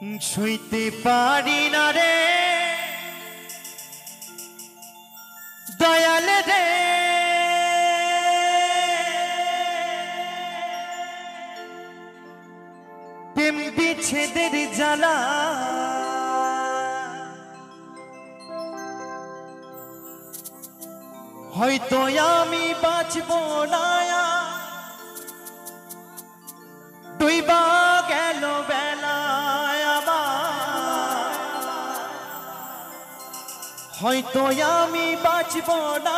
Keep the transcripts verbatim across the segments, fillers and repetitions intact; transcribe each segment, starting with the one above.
ছুঁইতে পারি না রে দয়াল রে, প্রেম বিচ্ছেদের জ্বালা হয়তো আমি বাঁচব না, ডুইবা গেল বেলা আমার, হয়তো আমি বাঁচব না,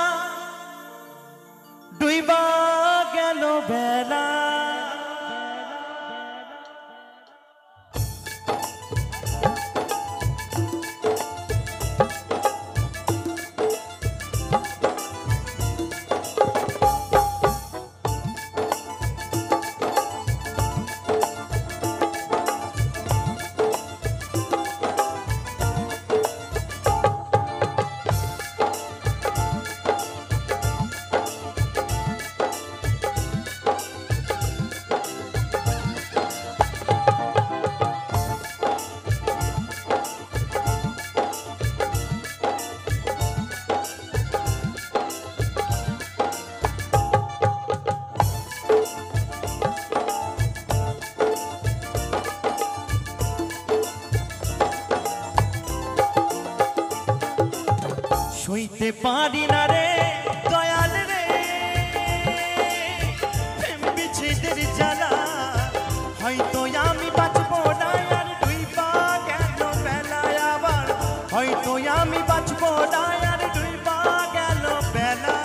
ডুইবা গেল বেলা। ছুঁইতে পারি না রে দয়াল রে, প্রেম বিচ্ছেদের জ্বালা হয়তো আমি বাঁচব না, আর ডুইবা গেল বেলায় আবার, হয়তো আমি বাঁচব না, আর ডুইবা গেল বেলা।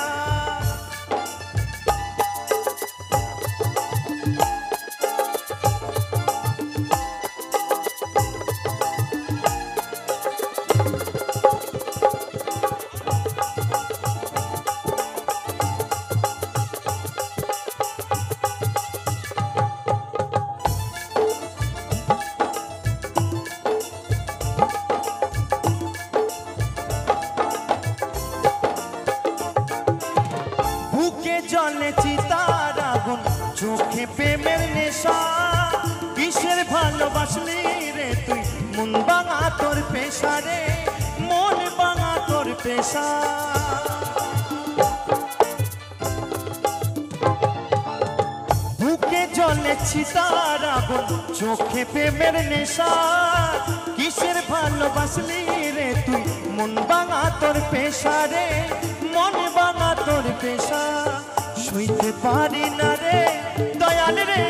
জলে চিতার আগুন, চোখে প্রেমের নেশা, কিসের ভালোবাসলি রে তুই, মন ভাঙা তোর পেশা রে, মন ভাঙা তোর পেশা। বুকে জলে চিতার আগুন, চোখে প্রেমের নেশা, কিসের ভালোবাসলি রে তুই, মন ভাঙা তোর পেশা রে, মন ভাঙা তোর পেশা। ছুঁইতে পারি না রে দয়াল রে,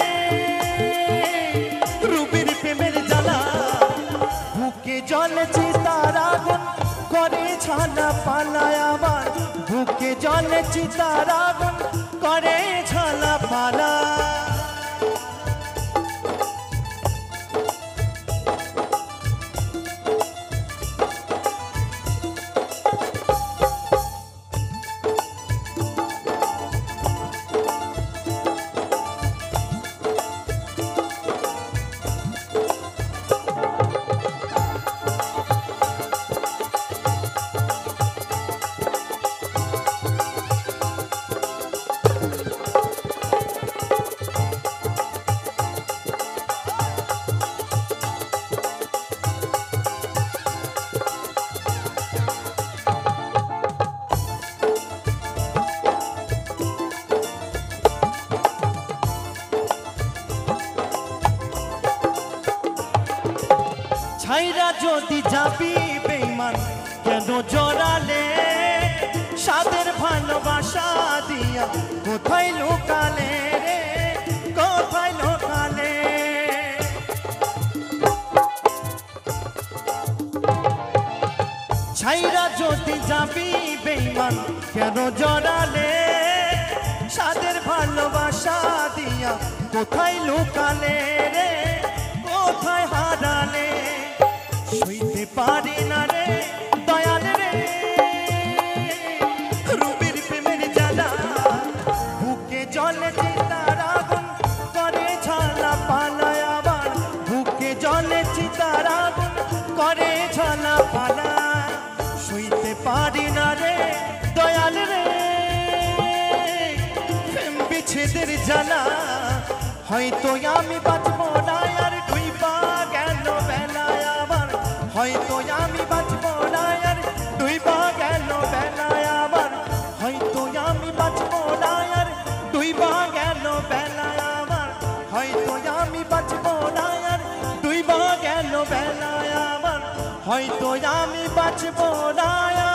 রুবির প্রেমের জ্বালা, বুকে জলে চিতার আগুন করে ছানা পালায় আমার, বুকে জলে চিতার আগুন করে ছানা পালা। ছাইরা যদি যাবি বেঈমান কেন জড়ালে, সাদের ভালোবাসা দিয়া কোথায় লোকালে রে, কোথায় লোকালে। ছাইরা যদি যাবি বেঈমান কেন জড়ালে, সাদের ভালোবাসা দিয়া কোথায় লোকালে রে, কোথায় হারালে। ছুঁইতে পারি না রে দয়াল রে, রুবির প্রেমের জ্বালা, বুকে জলে চিতার আগুন করে ছানা পালায় আবার, বুকে জলে চিতার আগুন করে ছানা পালা। ছুঁইতে পারি না রে দয়াল রে, প্রেম বিচ্ছেদের জ্বালা হয়তো আমি বাঁচব না আর ডুইবা গেল হয়তো আমি বাঁচবো না